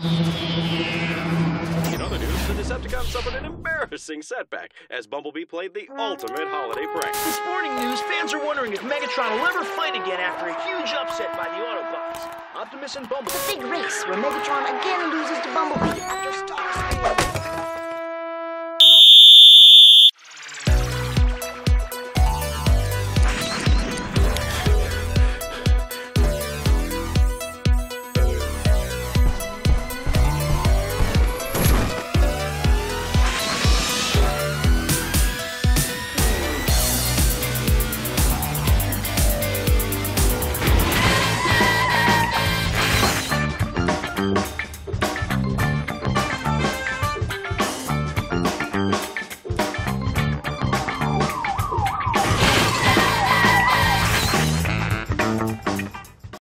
In other news, the Decepticons suffered an embarrassing setback as Bumblebee played the ultimate holiday prank. In sporting news, fans are wondering if Megatron will ever fight again after a huge upset by the Autobots. Optimus and Bumblebee. The big race where Megatron again loses to Bumblebee after Star